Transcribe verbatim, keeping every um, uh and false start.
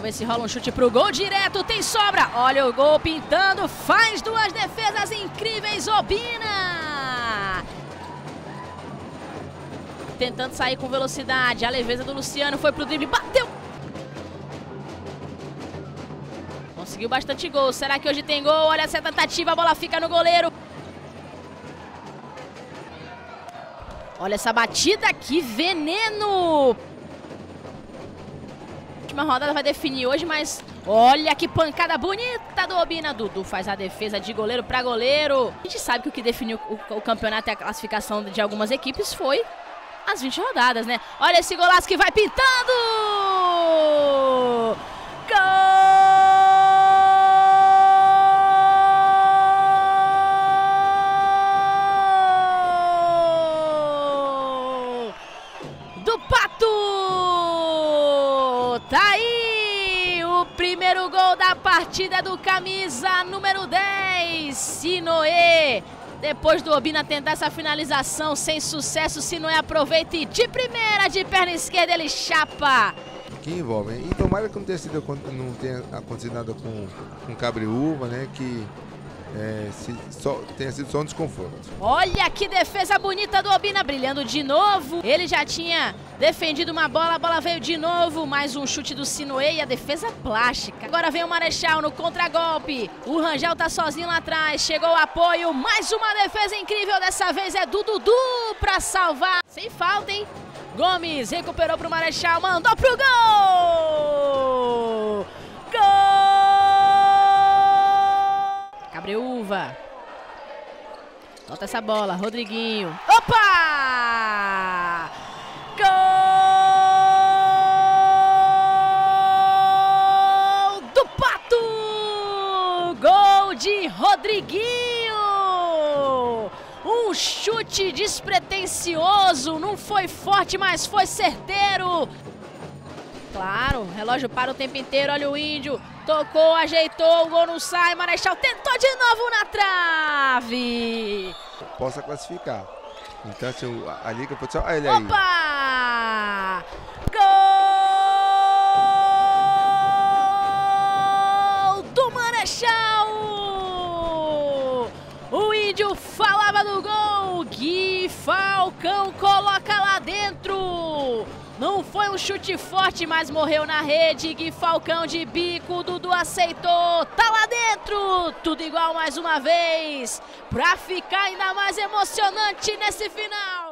ver se rola um chute pro gol direto, tem sobra. Olha o gol pintando, faz duas defesas incríveis, Obina. Tentando sair com velocidade, a leveza do Luciano foi pro drible, bateu. Conseguiu bastante gol, será que hoje tem gol? Olha essa tentativa, a bola fica no goleiro. Olha essa batida, que veneno! A última rodada vai definir hoje, mas olha que pancada bonita do Obina. Dudu faz a defesa de goleiro para goleiro. A gente sabe que o que definiu o, o campeonato e a classificação de algumas equipes foi as vinte rodadas, né? Olha esse golaço que vai pintando! Gol! Do Pato! Tá aí o primeiro gol da partida do camisa número dez, Sinoé. Depois do Obina tentar essa finalização sem sucesso, Sinoé aproveita e de primeira, de perna esquerda, ele chapa. Que envolve, e tomara que não tenha, sido, não tenha acontecido nada com, com Cabriúva, né, que é, se, só, tenha sido só um desconforto. Olha que defesa bonita do Obina, brilhando de novo. Ele já tinha defendido uma bola, a bola veio de novo, mais um chute do Sinoé e a defesa plástica. Agora vem o Marechal no contragolpe, o Rangel tá sozinho lá atrás, chegou o apoio, mais uma defesa incrível, dessa vez é do Dudu pra salvar. Sem falta, hein? Gomes recuperou pro Marechal, mandou pro gol! Gol! Cabriúva. Solta essa bola, Rodriguinho. Opa! Gol do Pato! Gol de Rodriguinho! Um chute despretensioso, não foi forte, mas foi certeiro. Claro, relógio para o tempo inteiro, olha o Índio. Tocou, ajeitou, o gol não sai, Marechal tentou de novo na trave. Possa classificar. Então, se o, a Liga pode ser... Ah, ele aí. Opa! Gol do Marechal! O Índio falava do gol, Gui Falcão coloca lá dentro. Não foi um chute forte, mas morreu na rede. Gui Falcão de bico, Dudu aceitou, tá lá dentro. Tudo igual mais uma vez, pra ficar ainda mais emocionante nesse final.